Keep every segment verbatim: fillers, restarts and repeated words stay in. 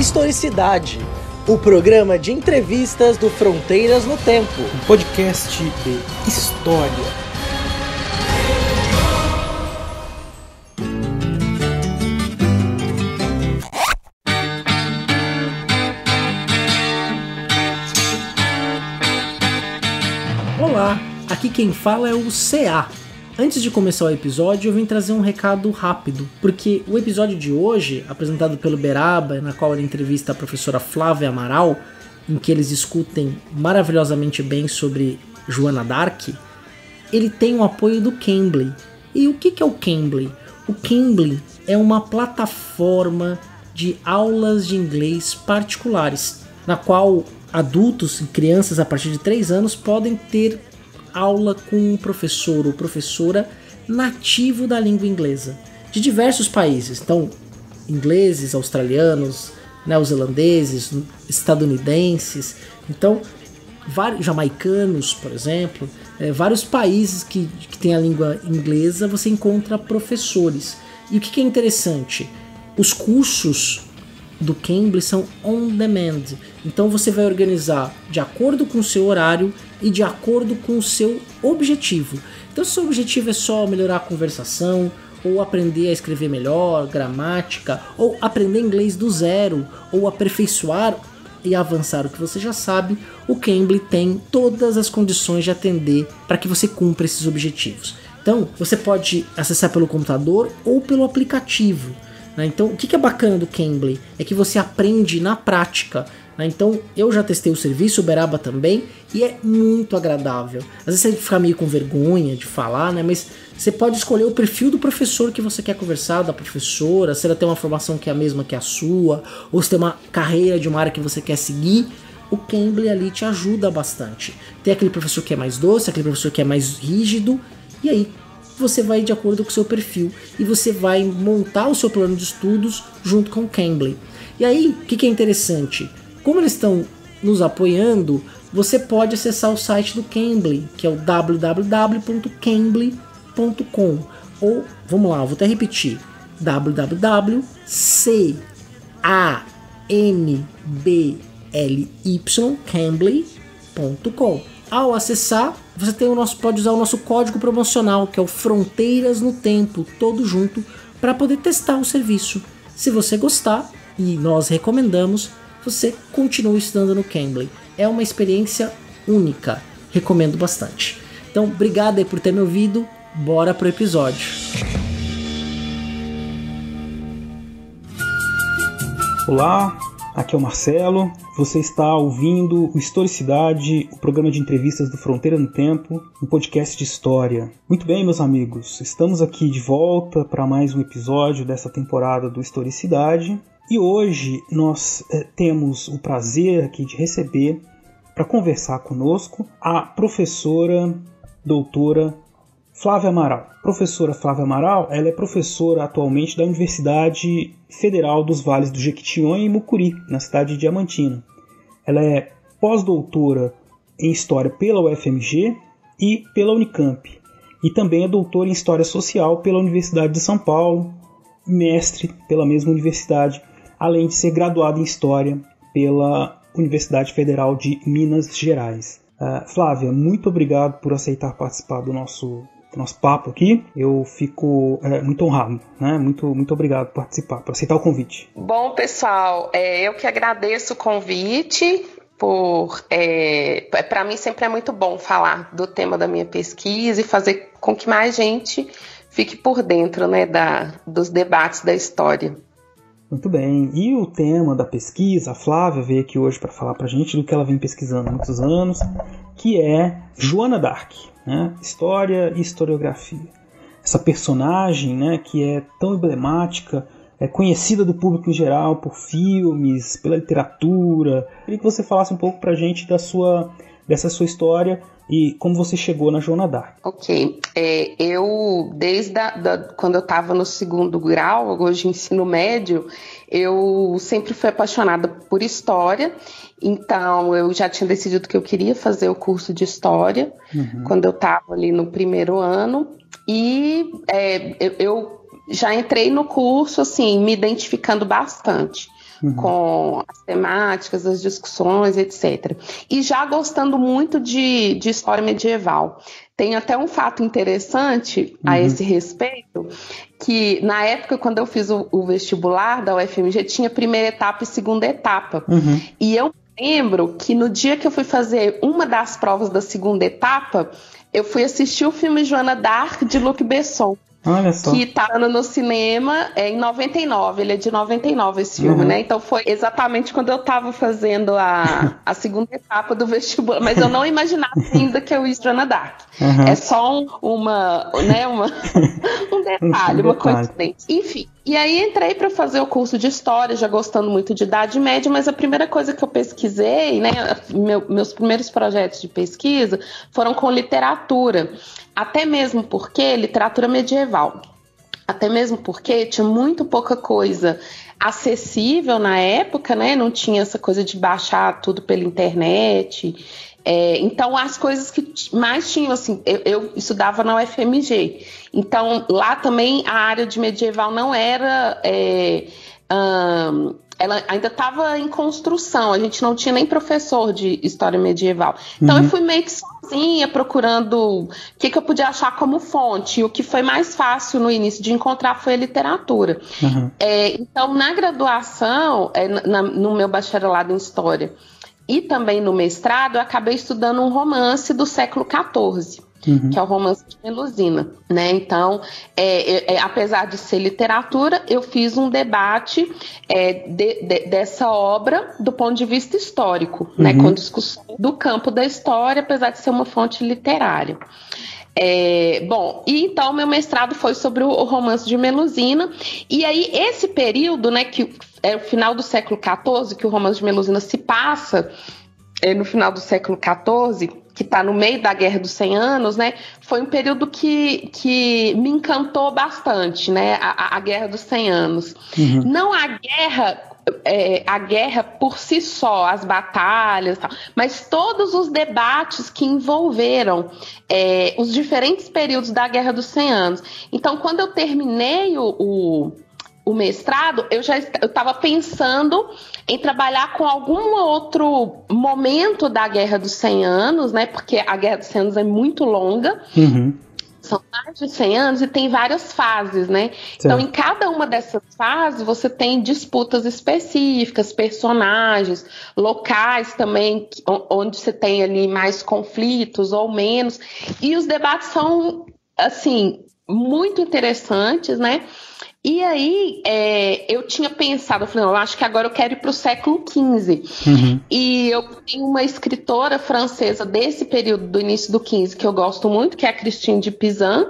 Historicidade, o programa de entrevistas do Fronteiras no Tempo. Um podcast de história. Olá, aqui quem fala é o C A. Antes de começar o episódio, eu vim trazer um recado rápido, porque o episódio de hoje, apresentado pelo Beraba, na qual ele entrevista a professora Flávia Amaral, em que eles discutem maravilhosamente bem sobre Joana d'Arc, ele tem o apoio do Cambly. E o que é o Cambly? O Cambly é uma plataforma de aulas de inglês particulares, na qual adultos e crianças a partir de três anos podem ter aula com um professor ou professora nativo da língua inglesa, de diversos países. Então, ingleses, australianos, neozelandeses, estadunidenses, então, vários jamaicanos, por exemplo, é, vários países que, que têm a língua inglesa, você encontra professores. E o que, que é interessante? Os cursos do Cambly são on demand, então você vai organizar de acordo com o seu horário e de acordo com o seu objetivo. Então, se o seu objetivo é só melhorar a conversação, ou aprender a escrever melhor, gramática, ou aprender inglês do zero, ou aperfeiçoar e avançar o que você já sabe, o Cambly tem todas as condições de atender para que você cumpra esses objetivos. Então, você pode acessar pelo computador ou pelo aplicativo. Então, o que é bacana do Cambly é que você aprende na prática. Então, eu já testei o serviço, o Beraba também, e é muito agradável. Às vezes você fica meio com vergonha de falar, né? Mas você pode escolher o perfil do professor que você quer conversar, da professora, se ela tem uma formação que é a mesma que a sua, ou se tem uma carreira de uma área que você quer seguir. O Cambly ali te ajuda bastante. Tem aquele professor que é mais doce, aquele professor que é mais rígido, e aí você vai de acordo com o seu perfil e você vai montar o seu plano de estudos junto com o Cambly. E aí, o que, que é interessante? Como eles estão nos apoiando, você pode acessar o site do Cambly, que é o w w w ponto cambly ponto com. Ou, vamos lá, vou até repetir, w w w ponto cambly ponto com. Ao acessar, você tem o nosso, pode usar o nosso código promocional, que é o Fronteiras no Tempo, todo junto, para poder testar o serviço. Se você gostar, e nós recomendamos, você continue estudando no Cambly. É uma experiência única, recomendo bastante. Então, obrigado aí por ter me ouvido, bora pro episódio. Olá, aqui é o Marcelo, você está ouvindo o Historicidade, o programa de entrevistas do Fronteira no Tempo, um podcast de história. Muito bem, meus amigos, estamos aqui de volta para mais um episódio dessa temporada do Historicidade. E hoje nós é, temos o prazer aqui de receber, para conversar conosco, a professora doutora Flávia Amaral. Professora Flávia Amaral, ela é professora atualmente da Universidade Federal dos Vales do Jequitinhonha e Mucuri, na cidade de Diamantina. Ela é pós-doutora em História pela U F M G e pela Unicamp. E também é doutora em História Social pela Universidade de São Paulo, mestre pela mesma universidade, além de ser graduada em História pela Universidade Federal de Minas Gerais. Uh, Flávia, muito obrigado por aceitar participar do nosso, do nosso papo aqui. Eu fico é, muito honrado, né? Muito, muito obrigado por participar, por aceitar o convite. Bom, pessoal, é, eu que agradeço o convite. Por, é, para mim sempre é muito bom falar do tema da minha pesquisa e fazer com que mais gente fique por dentro, né, da, dos debates da história. Muito bem, e o tema da pesquisa, a Flávia veio aqui hoje para falar para a gente do que ela vem pesquisando há muitos anos, que é Joana d'Arc, né? História e historiografia. Essa personagem, né, que é tão emblemática, é conhecida do público em geral por filmes, pela literatura. Eu queria que você falasse um pouco para a gente da sua, dessa sua história e como você chegou na Joana d'Arc. Ok, é, eu desde a, da, quando eu estava no segundo grau, hoje ensino médio, eu sempre fui apaixonada por história, então eu já tinha decidido que eu queria fazer o curso de história, uhum. quando eu estava ali no primeiro ano, e é, eu, eu já entrei no curso assim, me identificando bastante uhum. com as temáticas, as discussões, etcétera. E já gostando muito de, de história medieval. Tem até um fato interessante a uhum. esse respeito, que na época, quando eu fiz o, o vestibular da U F M G, tinha primeira etapa e segunda etapa. Uhum. E eu lembro que no dia que eu fui fazer uma das provas da segunda etapa, eu fui assistir o filme Joana d'Arc, de Luc Besson. Olha só. Que tá no cinema é, em noventa e nove, ele é de noventa e nove esse filme, uhum. né? Então foi exatamente quando eu tava fazendo a, a segunda etapa do vestibular, mas eu não imaginava ainda que eu ia Joana d'Arc. Uhum. É só um, uma, né, uma, um detalhe, uma coincidência. Enfim, e aí entrei para fazer o curso de História, já gostando muito de Idade Média, mas a primeira coisa que eu pesquisei, né, meu, meus primeiros projetos de pesquisa foram com literatura. Até mesmo porque literatura medieval, até mesmo porque tinha muito pouca coisa acessível na época, né? Não tinha essa coisa de baixar tudo pela internet. É, então, as coisas que mais tinham, assim, eu, eu estudava na U F M G. Então, lá também a área de medieval não era... É, um, ela ainda estava em construção, a gente não tinha nem professor de história medieval. Então, uhum. eu fui meio que sozinha, procurando o que, que eu podia achar como fonte. E o que foi mais fácil no início de encontrar foi a literatura. Uhum. É, então, na graduação, é, na, no meu bacharelado em História e também no mestrado, eu acabei estudando um romance do século quatorze. Uhum. Que é o romance de Melusina, né? Então, é, é, apesar de ser literatura, eu fiz um debate é, de, de, dessa obra do ponto de vista histórico, uhum. né? Com discussão do campo da história, apesar de ser uma fonte literária. É, bom, e então meu mestrado foi sobre o, o romance de Melusina, e aí esse período, né, que é o final do século quatorze, que o romance de Melusina se passa é, no final do século quatorze, que está no meio da Guerra dos cem Anos, né, foi um período que, que me encantou bastante, né, a, a Guerra dos cem Anos. Uhum. Não a guerra, é, a guerra por si só, as batalhas, tal, mas todos os debates que envolveram é, os diferentes períodos da Guerra dos cem Anos. Então, quando eu terminei o... o o mestrado, eu já estava pensando em trabalhar com algum outro momento da Guerra dos cem Anos, né? Porque a Guerra dos cem Anos é muito longa. Uhum. São mais de cem anos e tem várias fases, né? Certo. Então, em cada uma dessas fases, você tem disputas específicas, personagens, locais também, onde você tem ali mais conflitos ou menos. E os debates são, assim, muito interessantes, né? E aí, é, eu tinha pensado, eu falei, não, eu acho que agora eu quero ir para o século quinze. Uhum. E eu tenho uma escritora francesa desse período, do início do quinze, que eu gosto muito, que é a Christine de Pizan.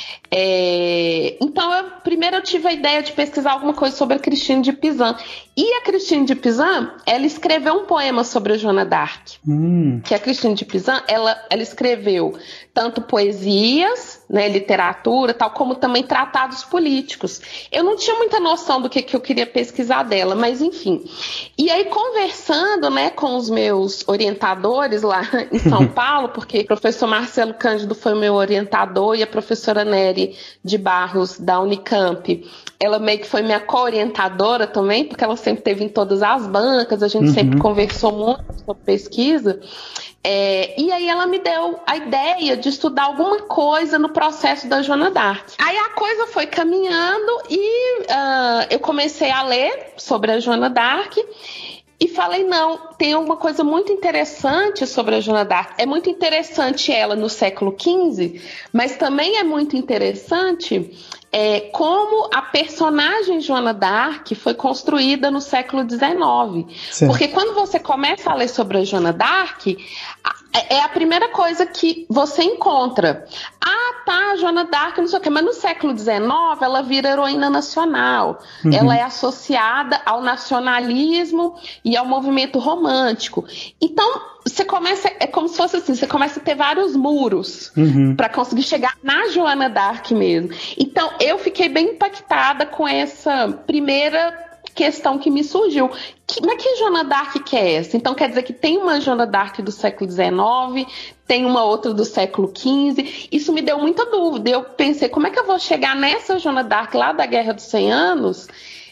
É, então, eu, primeiro eu tive a ideia de pesquisar alguma coisa sobre a Christine de Pizan. E a Christine de Pizan, ela escreveu um poema sobre a Joana d'Arc. Hum. Que a Christine de Pizan, ela, ela escreveu tanto poesias, né, literatura, tal, como também tratados políticos. Eu não tinha muita noção do que, que eu queria pesquisar dela, mas enfim. E aí, conversando, né, com os meus orientadores lá em São Paulo, porque o professor Marcelo Cândido foi o meu orientador e a professora Nery de Barros, da Unicamp, ela meio que foi minha co-orientadora também, porque ela sempre esteve em todas as bancas, a gente uhum. sempre conversou muito sobre pesquisa. É, e aí ela me deu a ideia de estudar alguma coisa no processo da Joana d'Arc. Aí a coisa foi caminhando e uh, eu comecei a ler sobre a Joana d'Arc e falei, não, tem alguma coisa muito interessante sobre a Joana d'Arc. É muito interessante ela no século quinze, mas também é muito interessante é, como a personagem Joana d'Arc foi construída no século dezenove. Sim. Porque quando você começa a ler sobre a Joana d'Arc, é a primeira coisa que você encontra. Ah, tá, Joana d'Arc, não sei o quê, mas no século dezenove ela vira heroína nacional. Uhum. Ela é associada ao nacionalismo e ao movimento romântico. Então, você começa, é como se fosse assim, você começa a ter vários muros uhum. para conseguir chegar na Joana d'Arc mesmo. Então, eu fiquei bem impactada com essa primeira questão que me surgiu. Que, mas que Joana d'Arc que é essa? Então quer dizer que tem uma Joana d'Arc do século dezenove, tem uma outra do século quinze. Isso me deu muita dúvida. Eu pensei, como é que eu vou chegar nessa Joana d'Arc lá da Guerra dos cem Anos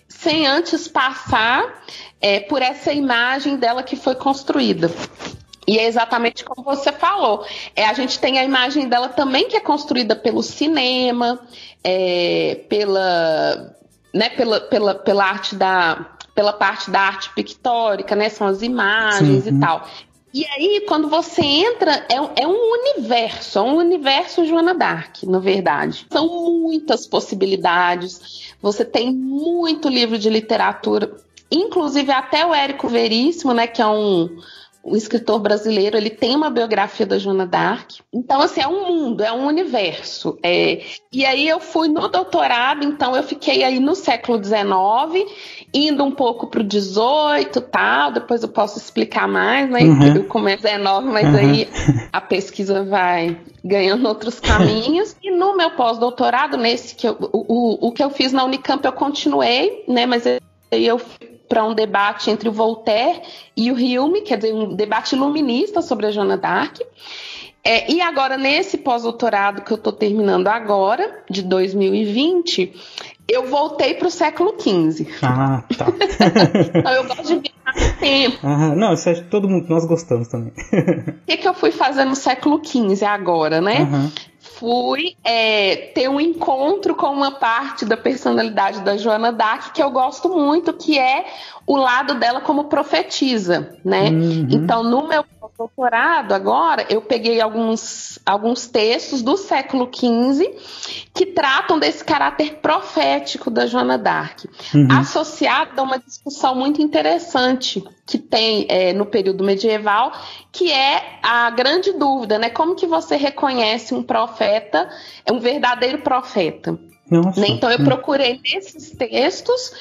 sem antes passar é, por essa imagem dela que foi construída. E é exatamente como você falou. É, a gente tem a imagem dela também que é construída pelo cinema, é, pela, né, pela, pela, pela, arte da, pela parte da arte pictórica, né, são as imagens Sim. e tal. E aí, quando você entra, é, é um universo, é um universo Joana d'Arc, na verdade. São muitas possibilidades, você tem muito livro de literatura, inclusive até o Érico Veríssimo, né, que é um... o escritor brasileiro, ele tem uma biografia da Joana d'Arc. Então, assim, é um mundo, é um universo. É... E aí eu fui no doutorado, então eu fiquei aí no século dezenove, indo um pouco para o dezoito e tal, depois eu posso explicar mais, né? Uhum. Eu começo dezenove, mas uhum. aí a pesquisa vai ganhando outros caminhos. E no meu pós-doutorado, nesse que eu, o, o, o que eu fiz na Unicamp, eu continuei, né? Mas aí eu para um debate entre o Voltaire e o Hume, quer dizer, um debate iluminista sobre a Joana d'Arc. É, e agora, nesse pós-doutorado que eu estou terminando agora, de dois mil e vinte, eu voltei para o século quinze. Ah, tá. Então eu gosto de viajar no tempo. Ah, não, isso é todo mundo, nós gostamos também. O que, que eu fui fazer no século quinze agora, né? Uhum. Fui é, ter um encontro com uma parte da personalidade da Joana d'Arc que eu gosto muito, que é o lado dela como profetisa, né? Uhum. Então, no meu doutorado agora, eu peguei alguns, alguns textos do século quinze que tratam desse caráter profético da Joana d'Arc, uhum. associado a uma discussão muito interessante que tem é, no período medieval, que é a grande dúvida, né? Como que você reconhece um profeta, um verdadeiro profeta? Nossa, então eu procurei nesses textos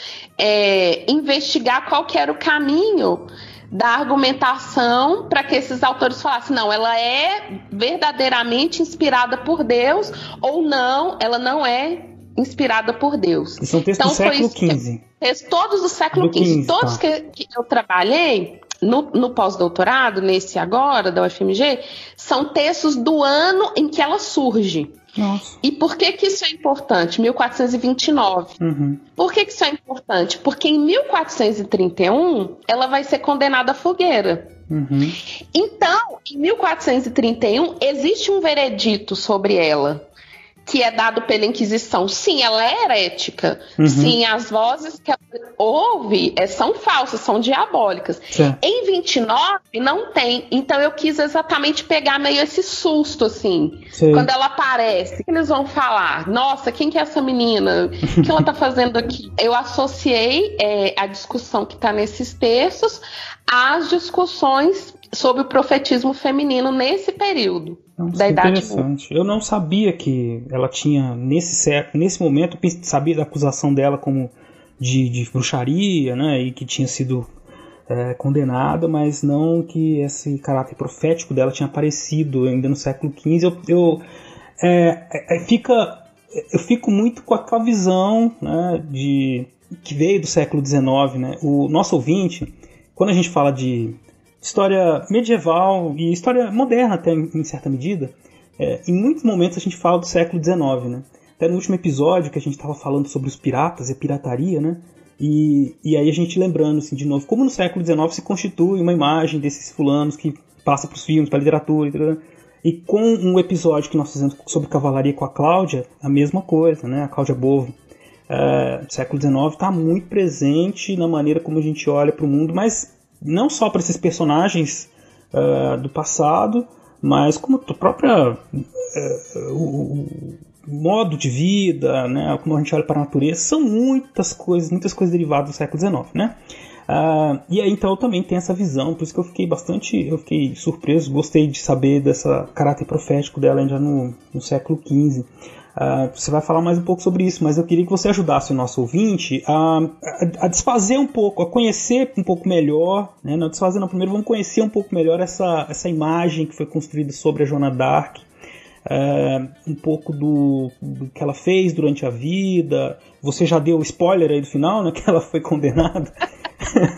é, investigar qual que era o caminho da argumentação para que esses autores falassem, não, ela é verdadeiramente inspirada por Deus ou não, ela não é inspirada por Deus. E são textos então, do século quinze. Textos todos do século quinze. Todos tá. que, que eu trabalhei no, no pós-doutorado, nesse agora, da U F M G, são textos do ano em que ela surge. Nossa. E por que que isso é importante? mil quatrocentos e vinte e nove. Uhum. Por que que isso é importante? Porque em mil quatrocentos e trinta e um, ela vai ser condenada à fogueira. Uhum. Então, em mil quatrocentos e trinta e um, existe um veredito sobre ela, que é dado pela Inquisição. Sim, ela é herética. Uhum. Sim, as vozes que ela ouve é, são falsas, são diabólicas. Sim. Em vinte e nove, não tem. Então, eu quis exatamente pegar meio esse susto, assim. Sim. Quando ela aparece, o que eles vão falar? Nossa, quem que é essa menina? O que ela está fazendo aqui? Eu associei é, a discussão que está nesses textos às discussões sobre o profetismo feminino nesse período. Nossa, da idade interessante. Eu não sabia que ela tinha, nesse, nesse momento, sabia da acusação dela como de, de bruxaria, né, e que tinha sido é, condenada, mas não que esse caráter profético dela tinha aparecido ainda no século quinze. Eu, eu, é, é, fica, eu fico muito com aquela visão, né, de, que veio do século dezenove. Né? O nosso ouvinte, quando a gente fala de história medieval e história moderna até em certa medida, é, em muitos momentos a gente fala do século dezenove, né? Até no último episódio que a gente estava falando sobre os piratas e pirataria, né? E, e aí a gente lembrando assim, de novo, como no século dezenove se constitui uma imagem desses fulanos que passa para os filmes, para a literatura, etcétera. E com um episódio que nós fizemos sobre cavalaria com a Cláudia, a mesma coisa, né? A Cláudia Bovo. É, o século dezenove está muito presente na maneira como a gente olha para o mundo, mas não só para esses personagens uh, do passado, mas como a própria uh, o, o modo de vida, né, como a gente olha para a natureza, são muitas coisas, muitas coisas derivadas do século dezenove, né? Uh, e aí então eu também tenho essa visão, por isso que eu fiquei bastante, eu fiquei surpreso, gostei de saber dessa caráter profético dela ainda no, no século quinze. Uh, você vai falar mais um pouco sobre isso, mas eu queria que você ajudasse o nosso ouvinte a, a, a desfazer um pouco, a conhecer um pouco melhor, né? Não desfazer não, primeiro vamos conhecer um pouco melhor essa, essa imagem que foi construída sobre a Joana d'Arc, uh, um pouco do, do que ela fez durante a vida. Você já deu spoiler aí do final, né? Que ela foi condenada.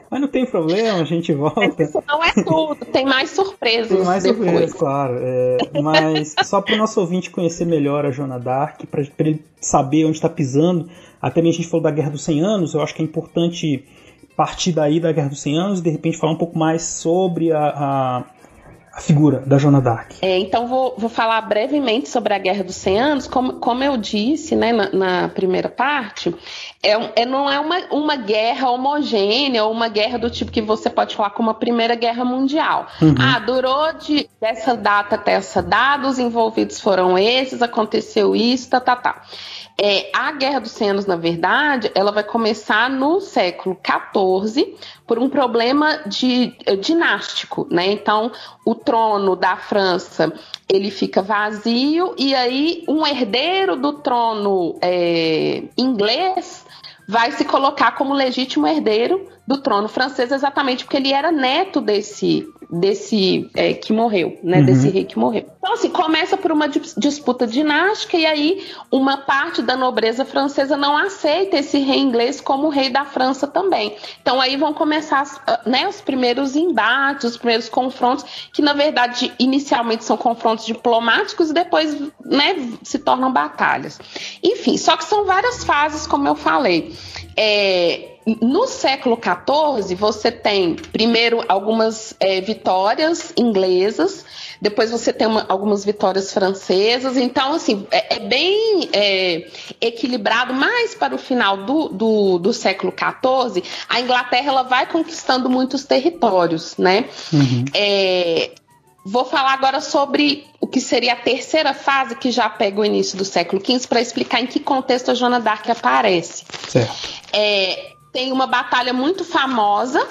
Mas não tem problema, a gente volta. Isso não é tudo, tem mais surpresas Tem mais depois. surpresas, claro. É, mas só para o nosso ouvinte conhecer melhor a Joana d'Arc, para ele saber onde está pisando, até mesmo a gente falou da Guerra dos cem anos, eu acho que é importante partir daí da Guerra dos cem anos e de repente falar um pouco mais sobre a... a a figura da Joana d'Arc. É, então vou, vou falar brevemente sobre a Guerra dos cem anos. Como, como eu disse, né, na, na primeira parte, é, é, não é uma, uma guerra homogênea ou uma guerra do tipo que você pode falar como a Primeira Guerra Mundial. Uhum. Ah, durou de, dessa data até essa data, os envolvidos foram esses, aconteceu isso, tá, tá, tá. É, a Guerra dos cem anos, na verdade, ela vai começar no século quatorze por um problema de, dinástico, né? Então, o trono da França, ele fica vazio e aí um herdeiro do trono é, inglês vai se colocar como legítimo herdeiro do trono francês, exatamente porque ele era neto desse, desse é, que morreu, né? Uhum. Desse rei que morreu. Então, assim, começa por uma disputa dinástica e aí uma parte da nobreza francesa não aceita esse rei inglês como rei da França também. Então, aí vão começar, né, os primeiros embates, os primeiros confrontos, que, na verdade, inicialmente são confrontos diplomáticos e depois, né, se tornam batalhas. Enfim, só que são várias fases, como eu falei. É... No século quatorze, você tem, primeiro, algumas é, vitórias inglesas, depois você tem uma, algumas vitórias francesas, então, assim, é, é bem é, equilibrado, mas para o final do, do, do século quatorze, a Inglaterra ela vai conquistando muitos territórios, né? Uhum. É, vou falar agora sobre o que seria a terceira fase, que já pega o início do século quinze, para explicar em que contexto a Joana d'Arc aparece. Certo. É... Tem uma batalha muito famosa,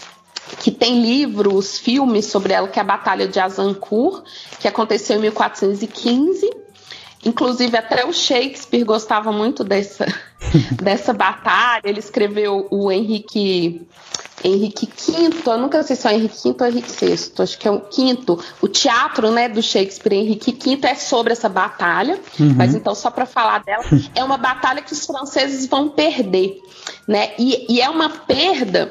que tem livros, filmes sobre ela, que é a Batalha de Azincourt, que aconteceu em mil quatrocentos e quinze. Inclusive, até o Shakespeare gostava muito dessa, dessa batalha. Ele escreveu o Henrique, Henrique quinto, eu nunca sei se é o Henrique quinto ou Henrique sexto, acho que é o quinto. O teatro, né, do Shakespeare, Henrique quinto, é sobre essa batalha. Uhum. Mas então, só para falar dela, é uma batalha que os franceses vão perder, né? E, e é uma perda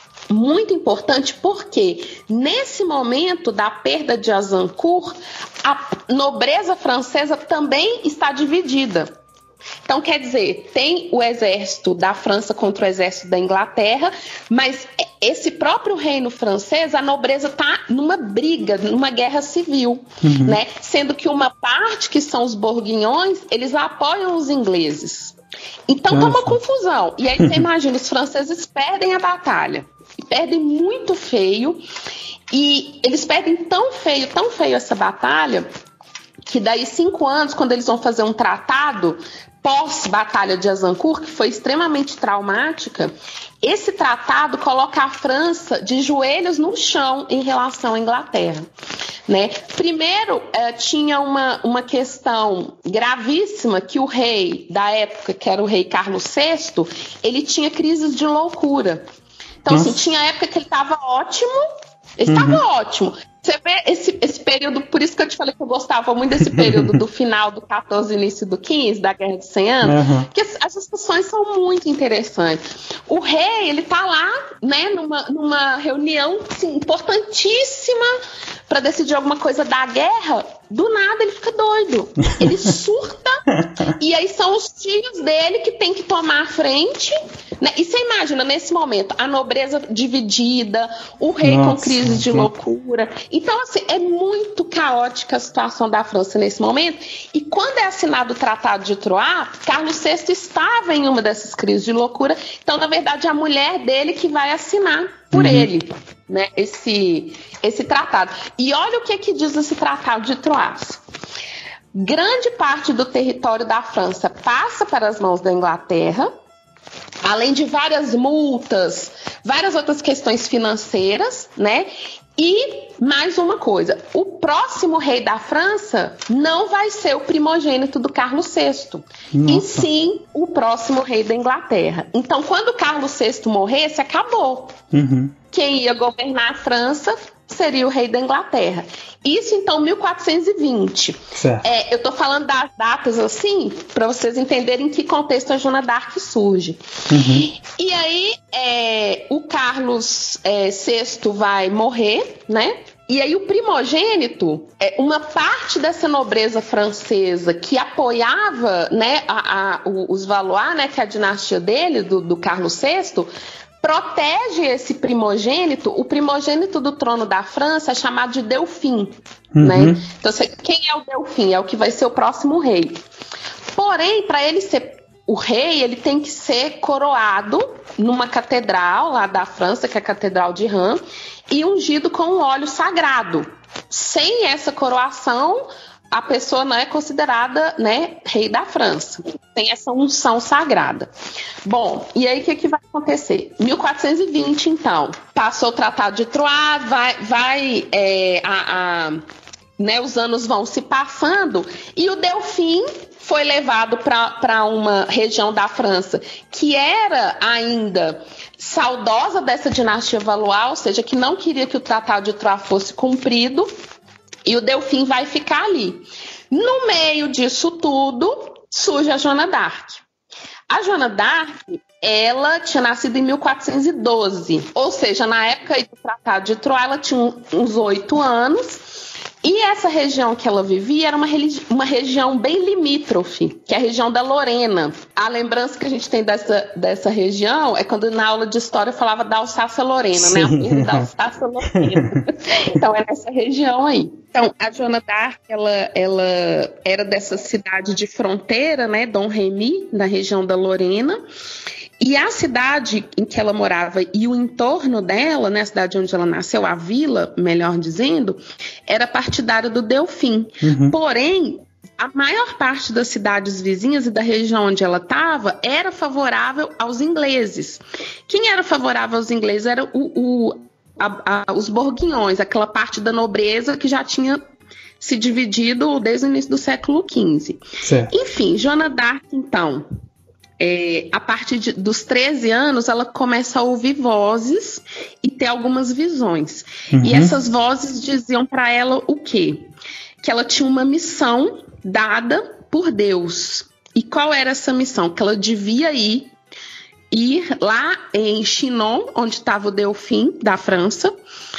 muito importante porque nesse momento da perda de Azincourt, a nobreza francesa também está dividida. Então, quer dizer, tem o exército da França contra o exército da Inglaterra, mas esse próprio reino francês, a nobreza está numa briga, numa guerra civil, uhum. né? Sendo que uma parte, que são os bourguignons, eles apoiam os ingleses. Então, tá uma confusão. E aí, você imagina, os franceses perdem a batalha. Perdem muito feio. E eles perdem tão feio, tão feio essa batalha, que daí cinco anos, quando eles vão fazer um tratado pós-batalha de Azincourt, que foi extremamente traumática, esse tratado coloca a França de joelhos no chão em relação à Inglaterra, né? Primeiro, eh, tinha uma, uma questão gravíssima, que o rei da época, que era o rei Carlos sexto, ele tinha crises de loucura. Então, Nossa. assim, tinha época que ele estava ótimo, ele estava uhum. ótimo. Você vê esse, esse período, por isso que eu te falei que eu gostava muito desse período do final do quatorze e início do quinze, da Guerra dos cem anos, uhum. porque as, as discussões são muito interessantes. O rei, ele tá lá, né, numa, numa reunião assim, importantíssima para decidir alguma coisa da guerra, do nada ele fica doido. Ele surta, e aí são os tios dele que tem que tomar a frente, né? E você imagina, nesse momento, a nobreza dividida, o rei Nossa, com crise de loucura. Então, assim, é muito caótica a situação da França nesse momento. E quando é assinado o Tratado de Troyes, Carlos sexto estava em uma dessas crises de loucura. Então, na verdade, é a mulher dele que vai assinar por uhum. ele, né, esse, esse tratado. E olha o que, que diz esse Tratado de Troyes. Grande parte do território da França passa para as mãos da Inglaterra, além de várias multas, várias outras questões financeiras, né? E mais uma coisa, o próximo rei da França não vai ser o primogênito do Carlos sexto, Nossa. e sim o próximo rei da Inglaterra. Então, quando Carlos sexto morresse, acabou. Uhum. Quem ia governar a França seria o rei da Inglaterra. Isso, então, mil quatrocentos e vinte. É, eu estou falando das datas assim, para vocês entenderem em que contexto a Joana d'Arc surge. Uhum. E aí, é, o Carlos é, sexto vai morrer, né? E aí o primogênito, é, uma parte dessa nobreza francesa que apoiava, né, a, a, os Valois, né, que é a dinastia dele, do, do Carlos sexto, protege esse primogênito. O primogênito do trono da França é chamado de Delfim, uhum. né? Então, quem é o Delfim? É o que vai ser o próximo rei. Porém, para ele ser o rei, ele tem que ser coroado numa catedral lá da França, que é a Catedral de Reims, e ungido com um óleo sagrado. Sem essa coroação, a pessoa não é considerada, né, rei da França. Tem essa unção sagrada. Bom, e aí o que, que vai acontecer? mil quatrocentos e vinte, então, passou o Tratado de Troyes, vai, vai é, a, a, né, os anos vão se passando, e o Delfim foi levado para uma região da França que era ainda saudosa dessa dinastia Valois, ou seja, que não queria que o Tratado de Troyes fosse cumprido, e o Delfim vai ficar ali. No meio disso tudo, surge a Joana d'Arc. A Joana d'Arc, ela tinha nascido em mil quatrocentos e doze, ou seja, na época do Tratado de Troyes, ela tinha uns oito anos, e essa região que ela vivia era uma, uma região bem limítrofe, que é a região da Lorena. A lembrança que a gente tem dessa, dessa região é quando na aula de história eu falava da Alsácia-Lorena, né? A perda da Alsácia-Lorena. Então é nessa região aí. Então, a Joana d'Arc, ela, ela era dessa cidade de fronteira, né? Dom Remy, na região da Lorena. E a cidade em que ela morava e o entorno dela, né, a cidade onde ela nasceu, a vila, melhor dizendo, era partidária do Delfim. Uhum. Porém, a maior parte das cidades vizinhas e da região onde ela estava era favorável aos ingleses. Quem era favorável aos ingleses era o, o, a, a, os borguinhões, aquela parte da nobreza que já tinha se dividido desde o início do século quinze. Certo. Enfim, Joana d'Arc, então... É, a partir de, dos treze anos, ela começa a ouvir vozes e ter algumas visões. Uhum. E essas vozes diziam para ela o quê? Que ela tinha uma missão dada por Deus. E qual era essa missão? Que ela devia ir, ir lá em Chinon, onde estava o Delfim da França,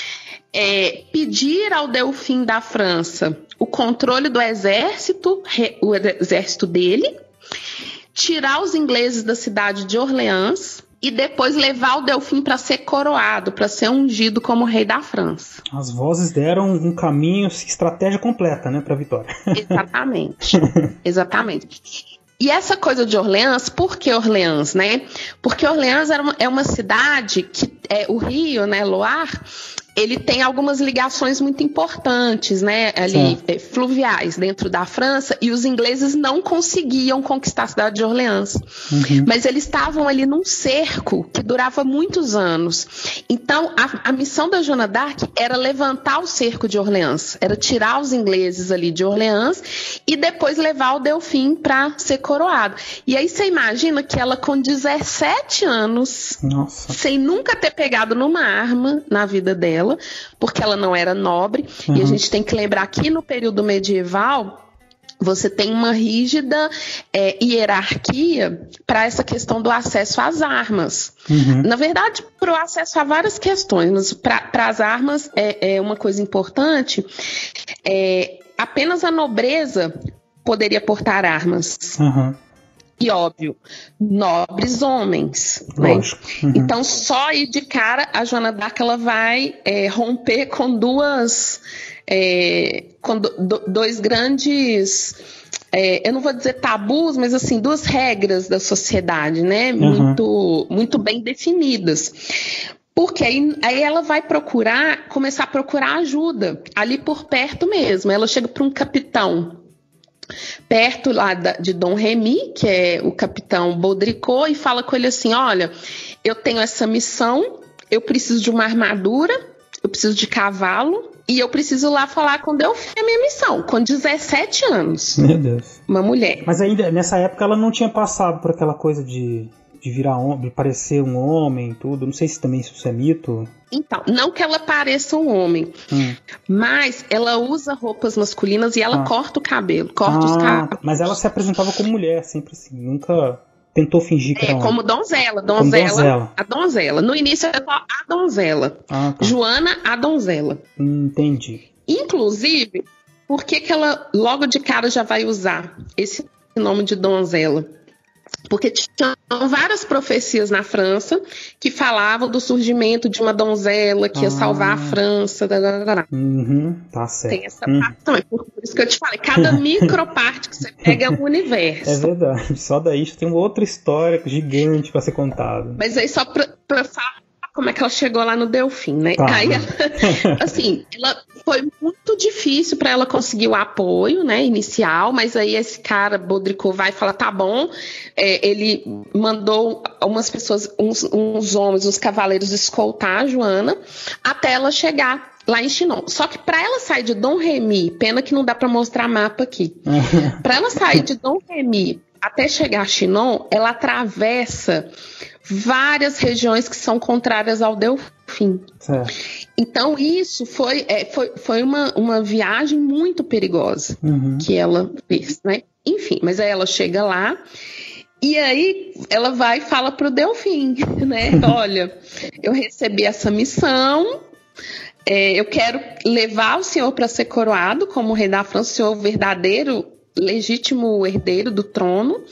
é, pedir ao Delfim da França o controle do exército, o exército dele, tirar os ingleses da cidade de Orleans e depois levar o Delfim para ser coroado, para ser ungido como rei da França. As vozes deram um caminho, estratégia completa, né, para a vitória. Exatamente, exatamente. E essa coisa de Orleans, por que Orleans, né? Porque Orleans era uma, é uma cidade que é, o rio, né, Loire, ele tem algumas ligações muito importantes, né, ali, é, fluviais dentro da França, e os ingleses não conseguiam conquistar a cidade de Orleans. Uhum. Mas eles estavam ali num cerco que durava muitos anos. Então, a, a missão da Joana d'Arc era levantar o cerco de Orleans, era tirar os ingleses ali de Orleans e depois levar o Delfim para ser coroado. E aí você imagina que ela com dezessete anos, Nossa. sem nunca ter pegado numa arma na vida dela, porque ela não era nobre, uhum. E a gente tem que lembrar que no período medieval você tem uma rígida é, hierarquia para essa questão do acesso às armas. Uhum. Na verdade, para o acesso a várias questões, mas para as armas é, é uma coisa importante, é, apenas a nobreza poderia portar armas. Uhum. E, óbvio, nobres homens. Lógico. Né? Uhum. Então, só aí de cara, a Joana d'Arc ela vai é, romper com duas... É, com do, do, dois grandes... É, eu não vou dizer tabus, mas assim, duas regras da sociedade, né? Uhum. Muito, muito bem definidas. Porque aí, aí ela vai procurar, começar a procurar ajuda, ali por perto mesmo. Ela chega para um capitão perto lá de Dom Remy, que é o capitão Baudricot, e fala com ele assim, olha, eu tenho essa missão, eu preciso de uma armadura, eu preciso de cavalo e eu preciso lá falar com Delfim a minha missão, com dezessete anos. Meu Deus. Uma mulher. Mas ainda, nessa época, ela não tinha passado por aquela coisa de, de virar homem, de parecer um homem e tudo. Não sei se também isso é mito. Então, não que ela pareça um homem, hum. mas ela usa roupas masculinas e ela ah. corta o cabelo, corta ah, os cabelos. Mas ela se apresentava como mulher, sempre assim, nunca tentou fingir que é, era um... como donzela, donzela, como donzela, a donzela. No início era só a donzela, ah, tá. Joana, a donzela. Entendi. Inclusive, por que que ela logo de cara já vai usar esse nome de donzela? Porque tinham várias profecias na França que falavam do surgimento de uma donzela que ia ah. salvar a França. Uhum, tá certo. Tem essa uhum. parte também. Por isso que eu te falei, cada microparte que você pega é um universo. É verdade. Só daí já tem uma outra história gigante para ser contada. Mas aí só pra, pra falar como é que ela chegou lá no Delfim, né? Tá. Aí, ela, assim, ela foi muito difícil para ela conseguir o apoio, né, inicial, mas aí esse cara, Baudricot, vai e fala, tá bom, é, ele mandou umas pessoas, uns, uns homens, uns cavaleiros escoltar a Joana até ela chegar lá em Chinon. Só que para ela sair de Dom Remy, pena que não dá para mostrar mapa aqui, para ela sair de Dom Remy até chegar a Chinon, ela atravessa várias regiões que são contrárias ao Delfim. Certo. Então isso foi, é, foi, foi uma, uma viagem muito perigosa uhum. que ela fez, né? Enfim, mas aí ela chega lá e aí ela vai e fala pro Delfim, né? Olha, eu recebi essa missão, é, eu quero levar o senhor para ser coroado como rei da França, o senhor verdadeiro legítimo herdeiro do trono,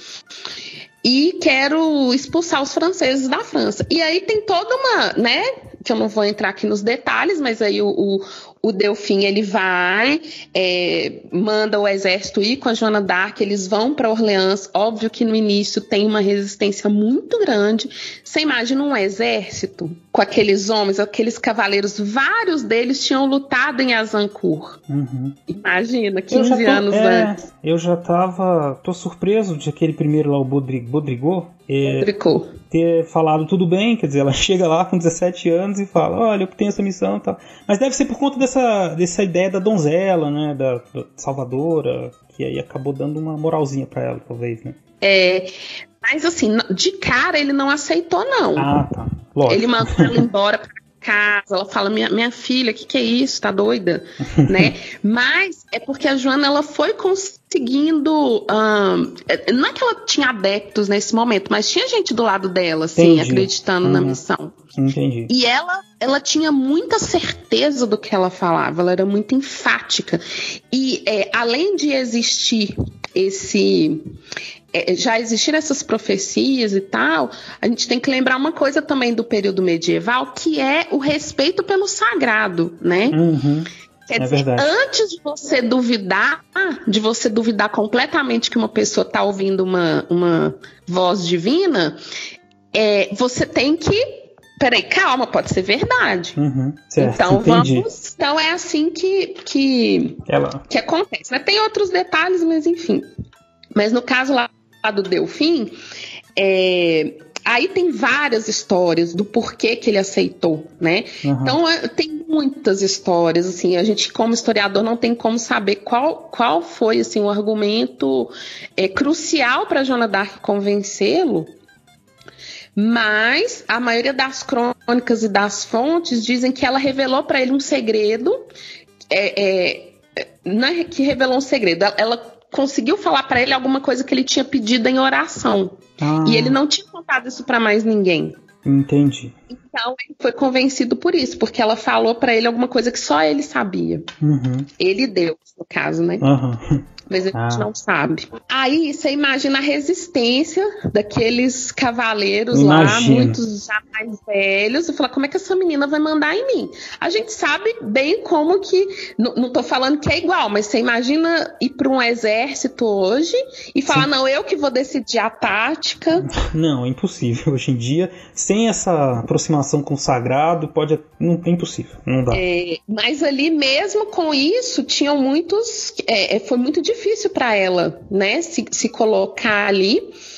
e quero expulsar os franceses da França. E aí tem toda uma, né, que eu não vou entrar aqui nos detalhes, mas aí o, o, o Delfim, ele vai, é, manda o exército ir com a Joana d'Arc, eles vão para Orleans. Óbvio que no início tem uma resistência muito grande. Você imagina um exército com aqueles homens, aqueles cavaleiros, vários deles tinham lutado em Azincourt. Uhum. Imagina, quinze tô, anos é, antes. Eu já tava, tô surpreso de aquele primeiro lá, o Baudricot, Baudricot, é, ter falado tudo bem, quer dizer, ela chega lá com dezessete anos e fala, olha, eu tenho essa missão e tal. Mas deve ser por conta dessa, dessa ideia da donzela, né, da, da salvadora, que aí acabou dando uma moralzinha pra ela, talvez, né? É, mas assim, de cara ele não aceitou, não. Ah, tá. Lógico. Ele mandou ela embora pra casa, ela fala, minha, minha filha, o que, que é isso? Tá doida? Né? Mas é porque a Joana, ela foi conseguindo, um, não é que ela tinha adeptos nesse momento, mas tinha gente do lado dela, assim, Entendi. acreditando uhum. na missão. Entendi. E ela, ela tinha muita certeza do que ela falava, ela era muito enfática. E é, além de existir esse... É, já existiram essas profecias e tal, a gente tem que lembrar uma coisa também do período medieval, que é o respeito pelo sagrado, né? Uhum. Quer é dizer, verdade. antes de você duvidar, de você duvidar completamente que uma pessoa está ouvindo uma, uma voz divina, é, você tem que... Peraí, calma, pode ser verdade. Uhum, certo, então entendi. vamos. Então é assim que, que, Ela... que acontece. Né? Tem outros detalhes, mas enfim. Mas no caso lá do Delfim, é, aí tem várias histórias do porquê que ele aceitou, né? Uhum. Então é, tem muitas histórias, assim, a gente como historiador não tem como saber qual, qual foi assim, o argumento é, crucial para Joana d'Arc convencê-lo, mas a maioria das crônicas e das fontes dizem que ela revelou para ele um segredo, é, é, não é que revelou um segredo, ela conseguiu falar para ele alguma coisa que ele tinha pedido em oração. Ah. E ele não tinha contado isso para mais ninguém. Entendi. Então ele foi convencido por isso, porque ela falou para ele alguma coisa que só ele sabia. Uhum. Ele e Deus, no caso, né? Uhum. Mas a gente ah. não sabe. Aí você imagina a resistência daqueles cavaleiros Imagina. lá, muitos já mais velhos, e falar, como é que essa menina vai mandar em mim? A gente sabe bem como que, não, não tô falando que é igual, mas você imagina ir para um exército hoje e falar, Sim. não, eu que vou decidir a tática. Não, é impossível. Hoje em dia, sem essa aproximação com o sagrado, pode, não, é impossível, não dá. É, mas ali mesmo com isso, tinham muitos, é, foi muito difícil difícil para ela, né, se, se colocar ali.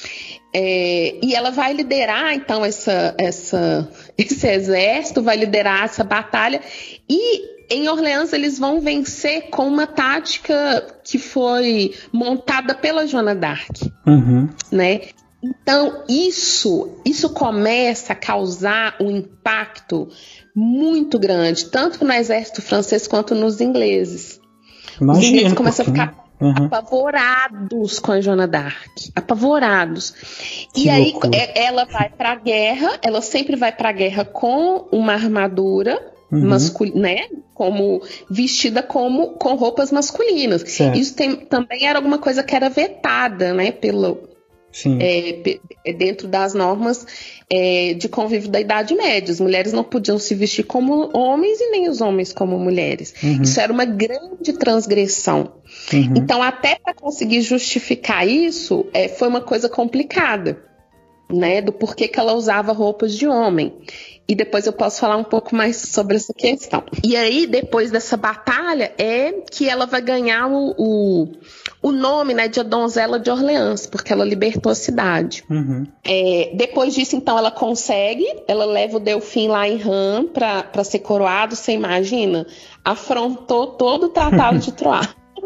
É, e ela vai liderar, então, essa, essa, esse exército, vai liderar essa batalha. E em Orleans eles vão vencer com uma tática que foi montada pela Joana d'Arc, Uhum. né? Então, isso, isso começa a causar um impacto muito grande, tanto no exército francês quanto nos ingleses. Imagina, Os ingleses começam porque, a ficar uhum. apavorados com a Joana d'Arc, apavorados. Que e aí loucura. é- ela vai para a guerra, ela sempre vai para a guerra com uma armadura, Uhum. mascul- né? Como vestida como com roupas masculinas. Certo. Isso tem- também era alguma coisa que era vetada, né? Pelo, Sim. é, pe- dentro das normas é, de convívio da Idade Média. As mulheres não podiam se vestir como homens e nem os homens como mulheres. Uhum. Isso era uma grande transgressão. Uhum. Então, até para conseguir justificar isso, é, foi uma coisa complicada, né? Do porquê que ela usava roupas de homem. E depois eu posso falar um pouco mais sobre essa questão. E aí, depois dessa batalha, é que ela vai ganhar o, o, o nome, né, de a Donzela de Orleans, porque ela libertou a cidade. Uhum. É, depois disso, então, ela consegue, ela leva o Delfim lá em Reims para ser coroado. Você imagina? Afrontou todo o Tratado de Troyes.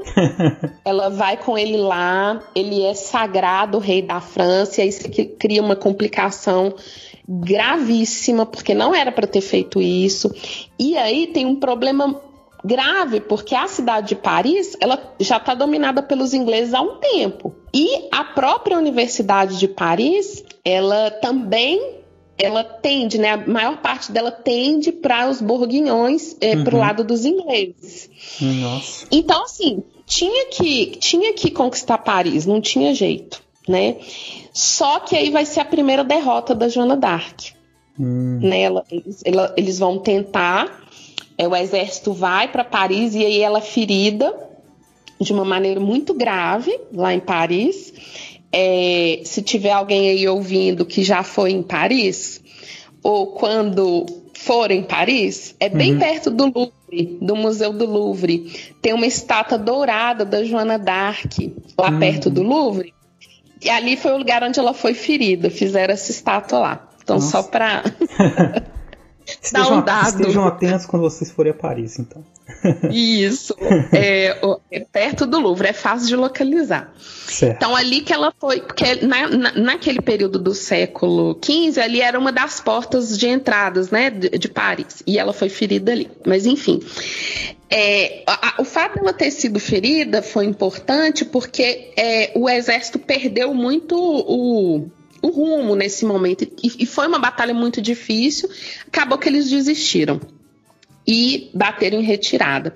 Ela vai com ele lá, ele é sagrado, rei da França, e aí isso aqui cria uma complicação gravíssima, porque não era para ter feito isso. E aí tem um problema grave, porque a cidade de Paris, ela já está dominada pelos ingleses há um tempo. E a própria Universidade de Paris, ela também, ela tende, né, a maior parte dela tende para os bourguignons, é, Uhum. para o lado dos ingleses. Nossa. Então, assim, tinha que, tinha que conquistar Paris, não tinha jeito, né? Só que aí vai ser a primeira derrota da Joana d'Arc. Hum. Né? Ela, eles, ela, eles vão tentar, é, o exército vai para Paris e aí ela é ferida de uma maneira muito grave lá em Paris. É, se tiver alguém aí ouvindo que já foi em Paris, ou quando for em Paris, é bem Uhum. perto do Louvre, do Museu do Louvre. Tem uma estátua dourada da Joana d'Arc lá Uhum. perto do Louvre. E ali foi o lugar onde ela foi ferida. Fizeram essa estátua lá. Então, Nossa. só para Estejam, um dado. estejam atentos quando vocês forem a Paris, então. Isso. É, o- é perto do Louvre, é fácil de localizar. Certo. Então, ali que ela foi, porque na, na- naquele período do século quinze, ali era uma das portas de entradas, né, de, de Paris, e ela foi ferida ali. Mas, enfim, é, a- a- o fato dela ter sido ferida foi importante porque é, o exército perdeu muito o, o rumo nesse momento, e, e foi uma batalha muito difícil, acabou que eles desistiram e bateram em retirada.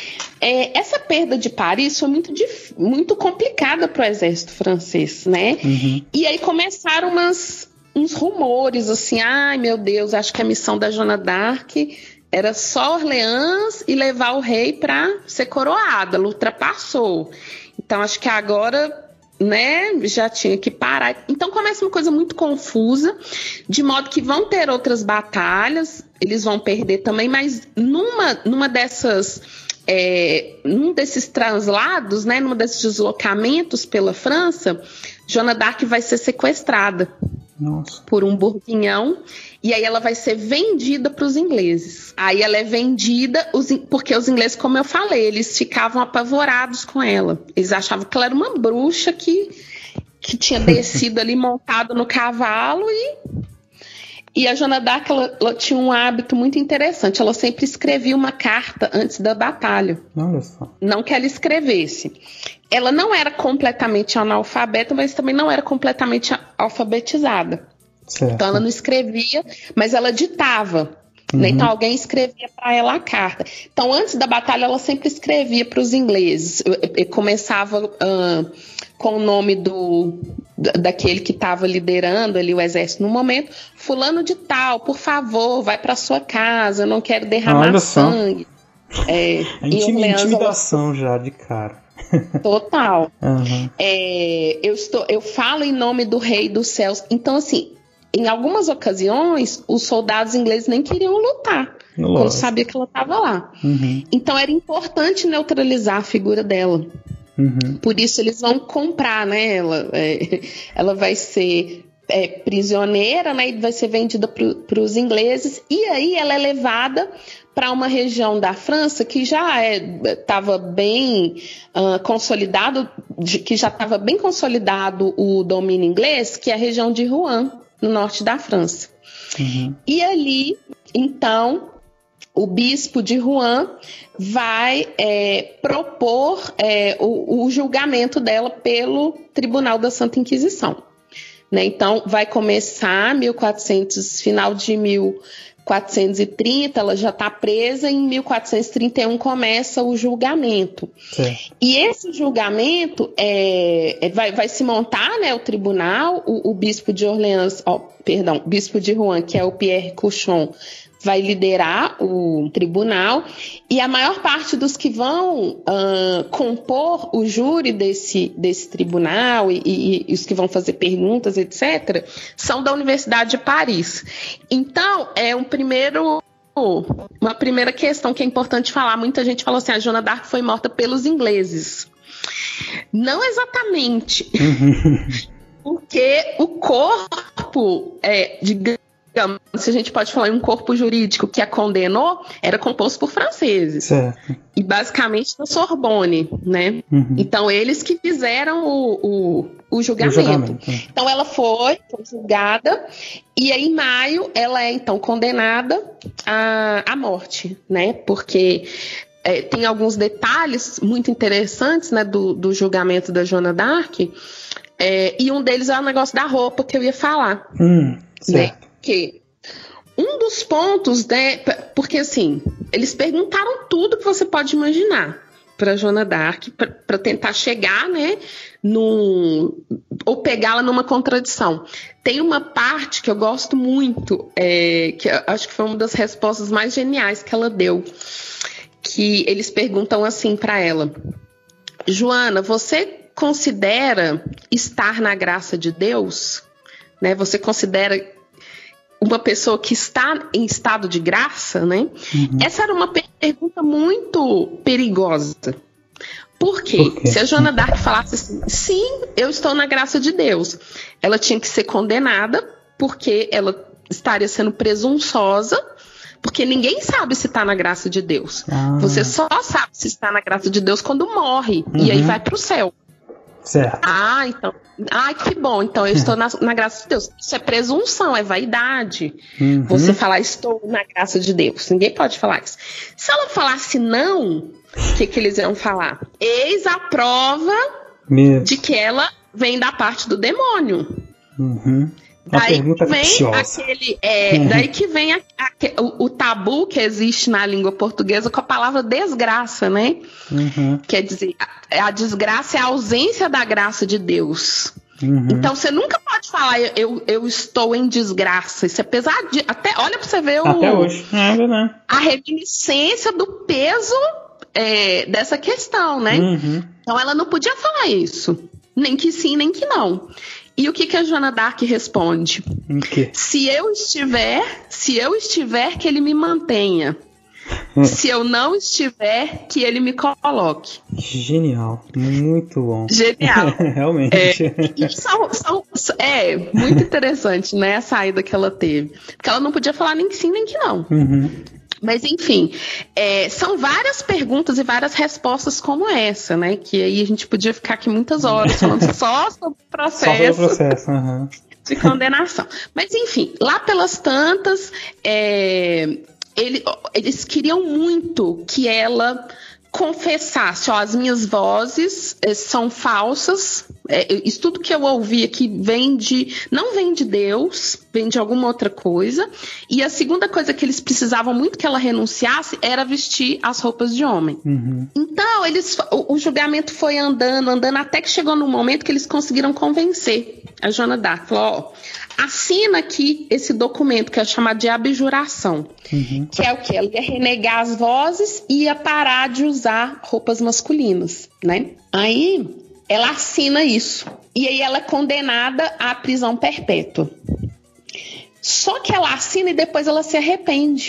É, essa perda de Paris foi muito, dif- muito complicada para o exército francês, né? Uhum. E aí começaram umas, uns rumores, assim, ai meu Deus, acho que a missão da Joana d'Arc era só Orleans e levar o rei para ser coroada, ela ultrapassou. Então acho que agora, né, já tinha que parar. Então começa uma coisa muito confusa, de modo que vão ter outras batalhas, eles vão perder também, mas numa, numa dessas, é, num desses translados, né, num desses deslocamentos pela França, Joana d'Arc vai ser sequestrada Nossa. por um bourguignon, e aí ela vai ser vendida para os ingleses. Aí ela é vendida, os in- porque os ingleses, como eu falei, eles ficavam apavorados com ela. Eles achavam que ela era uma bruxa que, que tinha descido ali montado no cavalo e... E a Joana d'Arc, ela, ela tinha um hábito muito interessante. Ela sempre escrevia uma carta antes da batalha. Olha só. Não que ela escrevesse. Ela não era completamente analfabeta, mas também não era completamente alfabetizada. Certo. Então ela não escrevia, mas ela ditava. Né? Uhum. Então alguém escrevia para ela a carta. Então antes da batalha ela sempre escrevia para os ingleses. Eu- eu começava ah, com o nome do da- daquele que estava liderando ali o exército no momento. Fulano de tal, por favor, vai para sua casa. Eu não quero derramar Olha só. sangue. É, A em intimi- Orleans, ela- intimidação já de cara. total. Uhum. É, eu, estou, eu falo em nome do Rei dos Céus. Então, assim, em algumas ocasiões, os soldados ingleses nem queriam lutar, quando Lógico. sabia que ela estava lá. Uhum. Então, era importante neutralizar a figura dela, Uhum. Por isso eles vão comprar, né? Ela, é, ela vai ser é, prisioneira, né? E vai ser vendida para os ingleses. E aí ela é levada para uma região da França que já estava é, bem uh, consolidado, de, que já estava bem consolidado o domínio inglês, que é a região de Rouen, no norte da França. Uhum. E ali, então, o bispo de Rouen vai é, propor é, o, o julgamento dela pelo Tribunal da Santa Inquisição. Né? Então, vai começar mil e quatrocentos, final de mil quatrocentos e trinta, ela já está presa, e em mil quatrocentos e trinta e um começa o julgamento. Certo. E esse julgamento é, é, vai, vai se montar, né, o tribunal, o, o bispo de Orleans, ó, perdão, bispo de Rouen, que é o Pierre Cauchon, vai liderar o tribunal, e a maior parte dos que vão uh, compor o júri desse, desse tribunal e, e, e os que vão fazer perguntas, etcétera, são da Universidade de Paris. Então, é um primeiro... Uma primeira questão que é importante falar, muita gente falou assim, a Joana d'Arc foi morta pelos ingleses. Não exatamente, porque o corpo, é, digamos, se a gente pode falar em um corpo jurídico que a condenou, era composto por franceses. Certo. E basicamente da Sorbonne, né? Uhum. Então, eles que fizeram o, o, o julgamento. O julgamento. Então, ela foi, foi julgada, e aí, em maio, ela é, então, condenada à, à morte, né? Porque é, tem alguns detalhes muito interessantes, né, do, do julgamento da Joana d'Arc, é, e um deles é o negócio da roupa que eu ia falar. Hum, certo. Né? Que um dos pontos, né, porque assim, eles perguntaram tudo que você pode imaginar para Joana d'Arc, para tentar chegar, né, num, ou pegá-la numa contradição. Tem uma parte que eu gosto muito, é, que eu acho que foi uma das respostas mais geniais que ela deu, que eles perguntam assim para ela: Joana, você considera estar na graça de Deus? Né, você considera uma pessoa que está em estado de graça, né? Uhum. Essa era uma pergunta muito perigosa. Por quê? Por quê? Se a Joana d'Arc falasse assim, sim, eu estou na graça de Deus, ela tinha que ser condenada, porque ela estaria sendo presunçosa, porque ninguém sabe se está na graça de Deus. Ah. Você só sabe se está na graça de Deus quando morre, uhum. e aí vai para o céu. Certo. Ah, então. Ah, que bom. Então eu estou na, na graça de Deus. Isso é presunção, é vaidade. Uhum. Você falar, estou na graça de Deus. Ninguém pode falar isso. Se ela falasse não, o que, que eles iam falar? Eis a prova Mesmo. de que ela vem da parte do demônio. Uhum. Daí que vem aquele, é, uhum. daí que vem a, a, o, o tabu que existe na língua portuguesa com a palavra desgraça, né? Uhum. Quer dizer, a, a desgraça é a ausência da graça de Deus. Uhum. Então você nunca pode falar eu, eu estou em desgraça. Isso é pesadinho. Até, olha pra você ver o, Até hoje. É verdade. A reminiscência do peso é, dessa questão, né? Uhum. Então ela não podia falar isso. Nem que sim, nem que não. E o que, que a Joana d'Arc responde? Okay. Se eu estiver, se eu estiver, que ele me mantenha. Se eu não estiver, que ele me coloque. Genial, muito bom. Genial. Realmente. É, e são, são, é muito interessante, né, a saída que ela teve. Porque ela não podia falar nem que sim, nem que não. Uhum. Mas, enfim, é, são várias perguntas e várias respostas como essa, né? Que aí a gente podia ficar aqui muitas horas falando só sobre o processo, só sobre o processo uhum. de condenação. Mas, enfim, lá pelas tantas, é, ele, eles queriam muito que ela confessasse, ó, as minhas vozes é, são falsas, é, isso tudo que eu ouvi aqui vem de, não vem de Deus, vem de alguma outra coisa, e a segunda coisa que eles precisavam muito que ela renunciasse era vestir as roupas de homem. Uhum. Então, eles, o, o julgamento foi andando, andando, até que chegou no momento que eles conseguiram convencer a Joana d'Arc, falou, ó, assina aqui esse documento que é chamado de abjuração, uhum. que é o que? Ela ia renegar as vozes e ia parar de usar roupas masculinas, né? Aí ela assina isso e aí ela é condenada à prisão perpétua. Só que ela assina e depois ela se arrepende.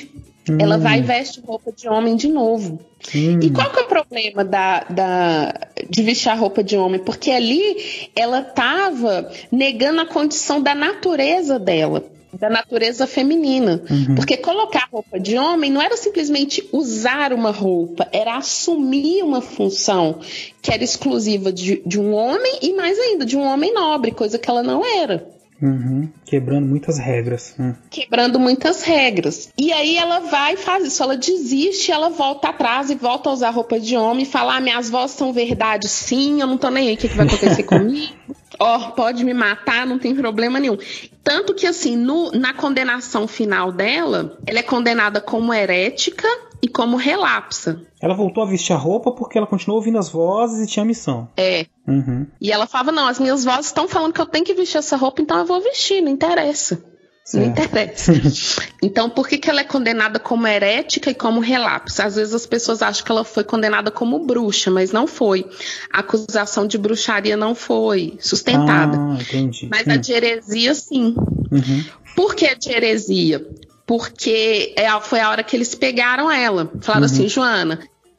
Hum. Ela vai e veste roupa de homem de novo. Hum. E qual que é o problema da, da, de vestir a roupa de homem? Porque ali ela estava negando a condição da natureza dela, da natureza feminina. Uhum. Porque colocar roupa de homem não era simplesmente usar uma roupa, era assumir uma função que era exclusiva de, de um homem e mais ainda de um homem nobre, coisa que ela não era. Uhum. Quebrando muitas regras. Hum. Quebrando muitas regras. E aí ela vai e faz isso, ela desiste, ela volta atrás e volta a usar roupa de homem e fala, ah, minhas vozes são verdade, sim, eu não tô nem aí, o que, que vai acontecer comigo? Ó, oh, pode me matar, não tem problema nenhum. Tanto que, assim, no, na condenação final dela, ela é condenada como herética e como relapsa. Ela voltou a vestir a roupa porque ela continuou ouvindo as vozes e tinha missão. É. Uhum. E ela falava, não, as minhas vozes estão falando que eu tenho que vestir essa roupa, então eu vou vestir, não interessa. Certo. Não interessa. Então, por que, que ela é condenada como herética e como relapsa? Às vezes as pessoas acham que ela foi condenada como bruxa, mas não foi. A acusação de bruxaria não foi sustentada. Ah, entendi. Mas hum. a de heresia, sim. Uhum. Por que a de heresia? Porque foi a hora que eles pegaram ela. Falaram uhum. assim, Joana,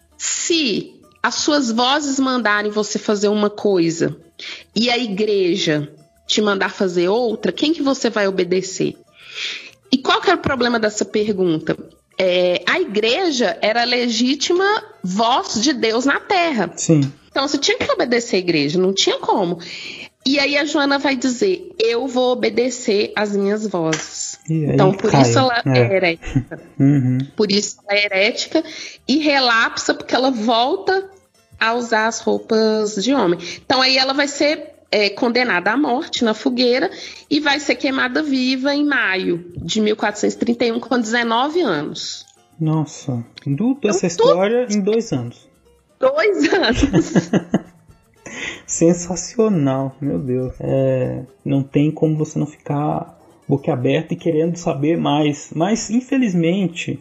se as suas vozes mandarem você fazer uma coisa e a igreja te mandar fazer outra, quem que você vai obedecer? E qual que era o problema dessa pergunta? É, a igreja era a legítima voz de Deus na terra. Sim. Então você tinha que obedecer a igreja, não tinha como. E aí a Joana vai dizer, eu vou obedecer as minhas vozes. Então por cai. isso ela é, é herética. Uhum. Por isso ela é herética e relapsa porque ela volta a usar as roupas de homem. Então aí ela vai ser É, condenada à morte na fogueira e vai ser queimada viva em maio de mil quatrocentos e trinta e um com dezenove anos. Nossa, tudo essa história em dois anos. Dois anos. Sensacional, meu Deus. É, não tem como você não ficar boquiaberto e querendo saber mais. Mas, infelizmente,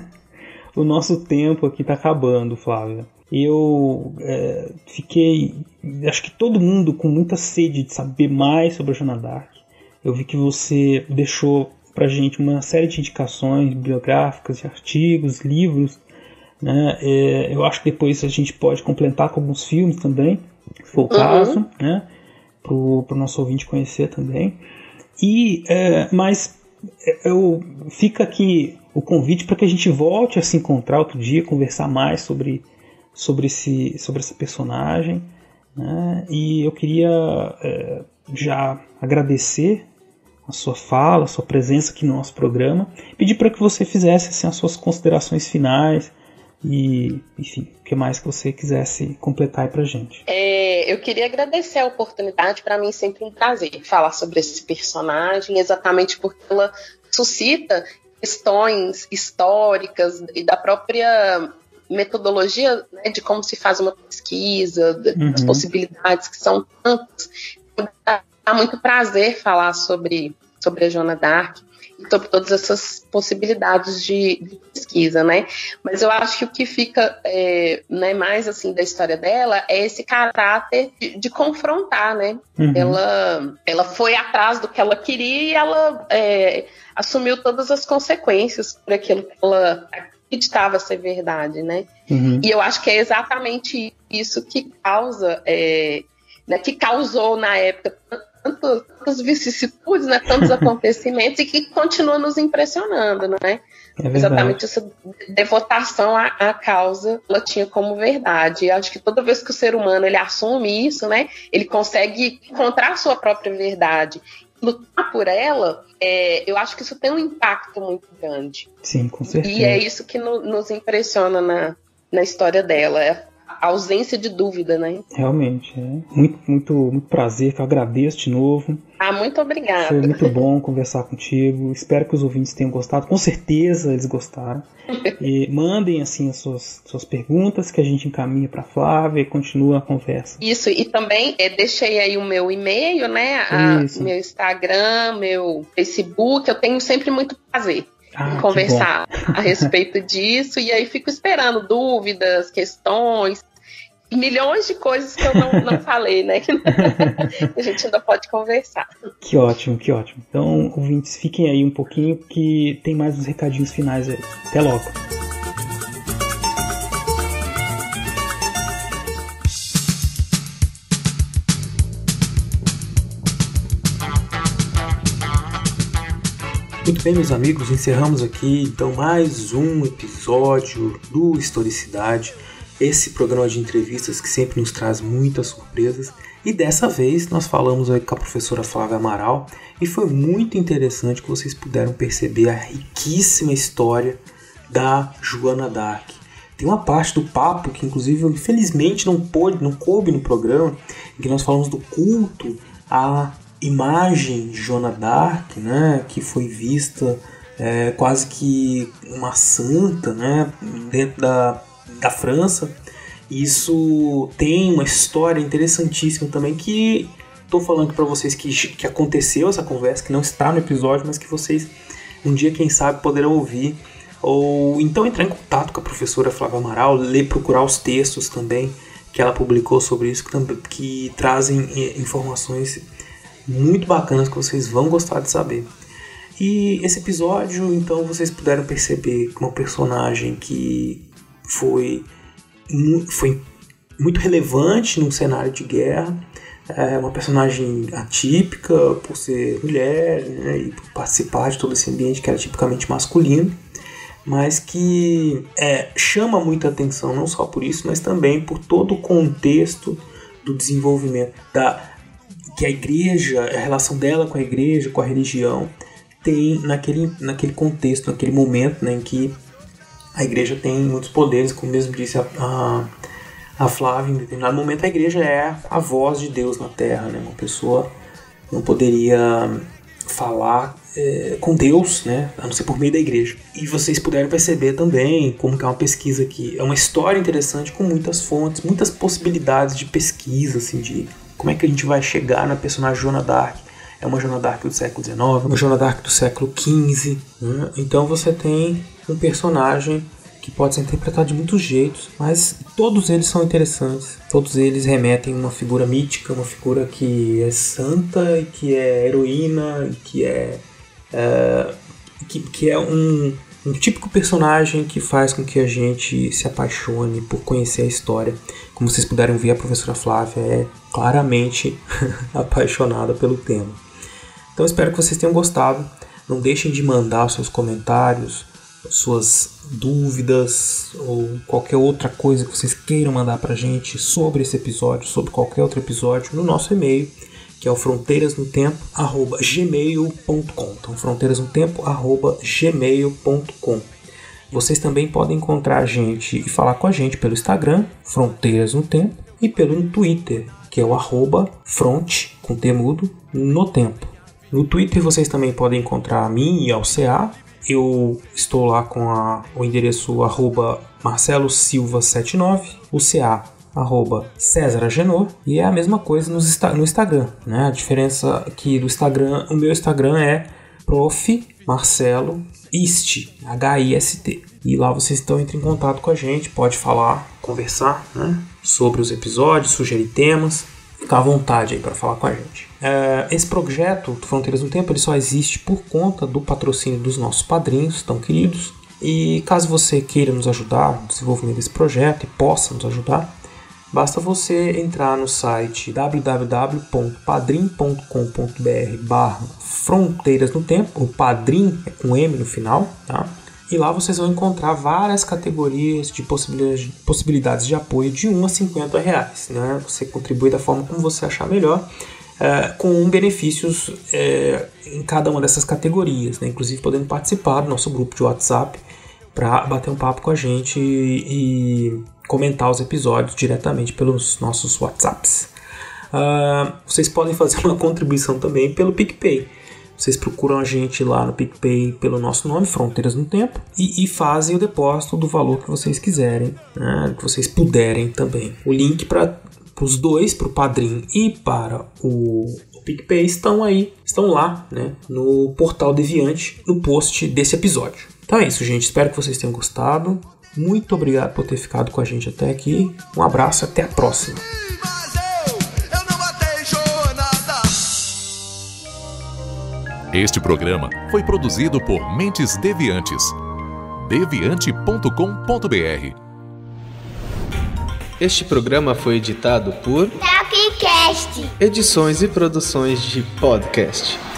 o nosso tempo aqui está acabando, Flávia. Eu é, fiquei, acho que todo mundo com muita sede de saber mais sobre a Joana d'Arc. Eu vi que você deixou pra gente uma série de indicações biográficas, de artigos, livros, né? É, eu acho que depois a gente pode complementar com alguns filmes também, se for o caso, uhum. né? Pro, pro nosso ouvinte conhecer também. E, é, mas eu, fica aqui o convite para que a gente volte a se encontrar outro dia, conversar mais sobre Sobre, esse, sobre essa personagem, né? E eu queria é, já agradecer a sua fala, a sua presença aqui no nosso programa, pedir para que você fizesse assim, as suas considerações finais e, enfim, o que mais que você quisesse completar aí pra gente. É, eu queria agradecer a oportunidade, para mim sempre um prazer falar sobre esse personagem, exatamente porque ela suscita questões históricas e da própria metodologia, né, de como se faz uma pesquisa, das uhum. possibilidades que são tantas. Dá muito prazer falar sobre, sobre a Joana d'Arc e sobre todas essas possibilidades de, de pesquisa, né? Mas eu acho que o que fica é, né, mais assim da história dela é esse caráter de, de confrontar, né? Uhum. Ela, ela foi atrás do que ela queria e ela é, assumiu todas as consequências por aquilo que ela acreditava ser verdade, né? Uhum. E eu acho que é exatamente isso que causa, é, né, que causou na época tantas, tantas vicissitudes, né, tantos acontecimentos e que continua nos impressionando, né? É exatamente essa devotação à, à causa, ela tinha como verdade. E acho que toda vez que o ser humano ele assume isso, né, ele consegue encontrar a sua própria verdade. Lutar por ela, é, eu acho que isso tem um impacto muito grande. Sim, com certeza. E é isso que no, nos impressiona na, na história dela, é a ausência de dúvida, né? Realmente, é muito, muito, muito prazer, que eu agradeço de novo. Ah, muito obrigada. Foi muito bom conversar contigo, espero que os ouvintes tenham gostado, com certeza eles gostaram. E mandem assim as suas, suas perguntas que a gente encaminha para a Flávia e continua a conversa. Isso, e também é, deixei aí o meu e-mail, né, a, meu Instagram, meu Facebook, eu tenho sempre muito prazer ah, em conversar a respeito disso, e aí fico esperando dúvidas, questões, milhões de coisas que eu não, não falei, né? Que a gente ainda pode conversar. Que ótimo, que ótimo. Então, ouvintes, fiquem aí um pouquinho que tem mais uns recadinhos finais aí. Até logo. Muito bem, meus amigos, encerramos aqui então mais um episódio do Historicidade, esse programa de entrevistas que sempre nos traz muitas surpresas. E dessa vez nós falamos aí com a professora Flávia Amaral e foi muito interessante que vocês puderam perceber a riquíssima história da Joana d'Arc. Tem uma parte do papo que inclusive infelizmente não pôde, não coube no programa, em que nós falamos do culto à imagem de Joana d'Arc, né, que foi vista é, quase que uma santa, né, dentro da, da França. Isso tem uma história interessantíssima também, que estou falando para vocês que, que aconteceu essa conversa, que não está no episódio, mas que vocês um dia, quem sabe, poderão ouvir, ou então entrar em contato com a professora Flávia Amaral, ler, procurar os textos também que ela publicou sobre isso, que, que trazem informações muito bacanas que vocês vão gostar de saber. E esse episódio, então, vocês puderam perceber uma personagem que foi, foi muito relevante num cenário de guerra, é uma personagem atípica por ser mulher, né, e por participar de todo esse ambiente que era tipicamente masculino, mas que é, chama muita atenção, não só por isso, mas também por todo o contexto do desenvolvimento da que a igreja, a relação dela com a igreja, com a religião, tem naquele, naquele contexto, naquele momento, né, em que a igreja tem muitos poderes, como mesmo disse a, a, a Flávia, em determinado momento a igreja é a voz de Deus na Terra, né, uma pessoa não poderia falar é, com Deus, né, a não ser por meio da igreja. E vocês puderam perceber também como que é uma pesquisa que é uma história interessante com muitas fontes, muitas possibilidades de pesquisa, assim, de como é que a gente vai chegar na personagem Joana d'Arc. É uma Joana d'Arc do século dezenove, uma Joana d'Arc do século quinze. Né? Então você tem um personagem que pode ser interpretado de muitos jeitos, mas todos eles são interessantes. Todos eles remetem a uma figura mítica, uma figura que é santa, e que é heroína, e que é, é, que, que é um, um típico personagem que faz com que a gente se apaixone por conhecer a história. Como vocês puderam ver, a professora Flávia é claramente apaixonada pelo tema. Então espero que vocês tenham gostado. Não deixem de mandar seus comentários, suas dúvidas ou qualquer outra coisa que vocês queiram mandar pra gente sobre esse episódio, sobre qualquer outro episódio, no nosso e-mail, que é o fronteirasnotempo arroba gmail ponto com. Então fronteirasnotempo arroba gmail ponto com. Vocês também podem encontrar a gente e falar com a gente pelo Instagram, Fronteiras no Tempo, e pelo Twitter, que é o arroba front, com temudo, no tempo. No Twitter vocês também podem encontrar a mim e ao C A. Eu estou lá com a, o endereço arroba marcelo silva setenta e nove, o C A arroba César Agenor, e é a mesma coisa no, no Instagram, né? A diferença aqui do Instagram, o meu Instagram é prof Marcelo Ist, H I S T. E lá vocês estão entrando em contato com a gente, pode falar, conversar, né, sobre os episódios, sugerir temas, ficar à vontade aí para falar com a gente. É, esse projeto do Fronteiras no Tempo ele só existe por conta do patrocínio dos nossos padrinhos tão queridos. E caso você queira nos ajudar no desenvolvimento desse projeto e possa nos ajudar, basta você entrar no site w w w ponto padrim ponto com ponto b r barra Fronteiras no Tempo. O Padrim é com M no final, tá? E lá vocês vão encontrar várias categorias de possibilidades, possibilidades de apoio de um a cinquenta reais. Né? Você contribui da forma como você achar melhor, é, com benefícios é, em cada uma dessas categorias, né? Inclusive podendo participar do nosso grupo de WhatsApp para bater um papo com a gente e, e comentar os episódios diretamente pelos nossos WhatsApps. Uh, vocês podem fazer uma contribuição também pelo PicPay. Vocês procuram a gente lá no PicPay pelo nosso nome, Fronteiras no Tempo, e, e fazem o depósito do valor que vocês quiserem, né, que vocês puderem também. O link para os dois, para o Padrim e para o, o PicPay, estão aí, estão lá, né, no Portal Deviante, no post desse episódio. Então é isso, gente. Espero que vocês tenham gostado. Muito obrigado por ter ficado com a gente até aqui. Um abraço, até a próxima. Este programa foi produzido por Mentes Deviantes. deviante ponto com ponto b r. Este programa foi editado por Tapcast. Edições e Produções de Podcast.